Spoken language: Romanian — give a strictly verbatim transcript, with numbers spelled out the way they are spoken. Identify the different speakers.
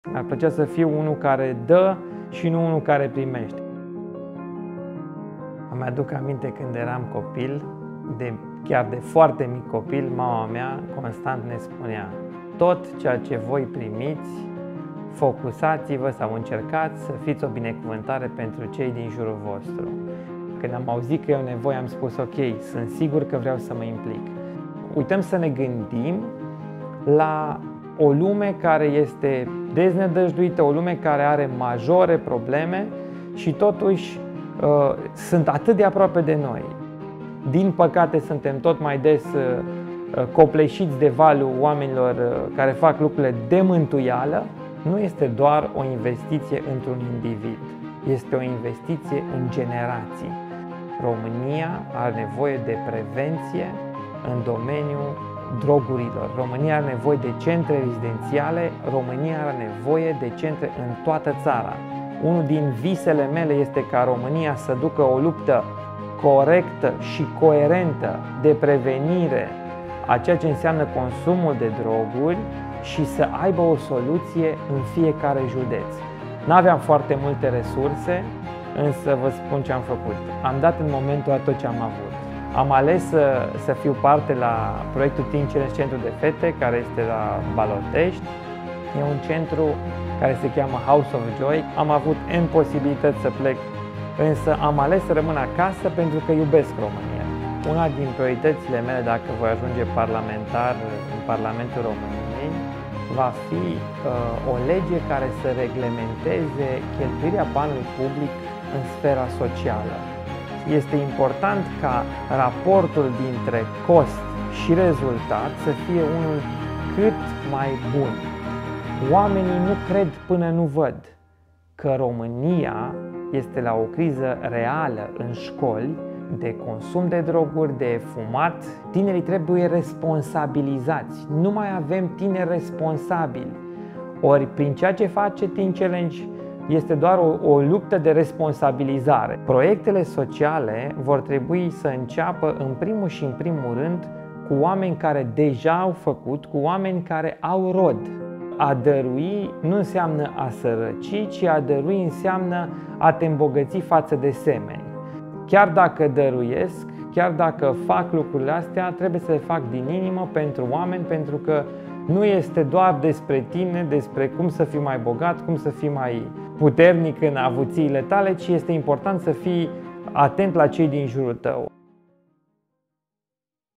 Speaker 1: Mi-ar plăcea să fiu unul care dă și nu unul care primește. Îmi aduc aminte când eram copil, de, chiar de foarte mic copil, mama mea constant ne spunea: tot ceea ce voi primiți, focusați-vă sau încercați să fiți o binecuvântare pentru cei din jurul vostru. Când am auzit că e o nevoie, am spus: ok, sunt sigur că vreau să mă implic. Uităm să ne gândim la o lume care este deznădăjduită, o lume care are majore probleme și totuși uh, sunt atât de aproape de noi. Din păcate suntem tot mai des uh, copleșiți de valul oamenilor uh, care fac lucrurile de mântuială. Nu este doar o investiție într-un individ, este o investiție în generații. România are nevoie de prevenție în domeniul drogurilor. România are nevoie de centre rezidențiale, România are nevoie de centre în toată țara. Unul din visele mele este ca România să ducă o luptă corectă și coerentă de prevenire a ceea ce înseamnă consumul de droguri și să aibă o soluție în fiecare județ. N-aveam foarte multe resurse, însă vă spun ce am făcut. Am dat în momentul ăla tot ce am avut. Am ales să, să fiu parte la proiectul Teen Challenge Centru de Fete, care este la Balotești. E un centru care se cheamă House of Joy. Am avut N posibilități să plec, însă am ales să rămân acasă pentru că iubesc România. Una din prioritățile mele, dacă voi ajunge parlamentar în Parlamentul României, va fi uh, o lege care să reglementeze cheltuirea banului public în sfera socială. Este important ca raportul dintre cost și rezultat să fie unul cât mai bun. Oamenii nu cred până nu văd că România este la o criză reală în școli de consum de droguri, de fumat. Tinerii trebuie responsabilizați. Nu mai avem tineri responsabili. Ori prin ceea ce face Teen Challenge este doar o, o luptă de responsabilizare. Proiectele sociale vor trebui să înceapă în primul și în primul rând cu oameni care deja au făcut, cu oameni care au rod. A dărui nu înseamnă a sărăci, ci a dărui înseamnă a te îmbogăți față de semeni. Chiar dacă dăruiesc, chiar dacă fac lucrurile astea, trebuie să le fac din inimă pentru oameni, pentru că nu este doar despre tine, despre cum să fii mai bogat, cum să fii mai puternic în avuțiile tale, ci este important să fii atent la cei din jurul tău.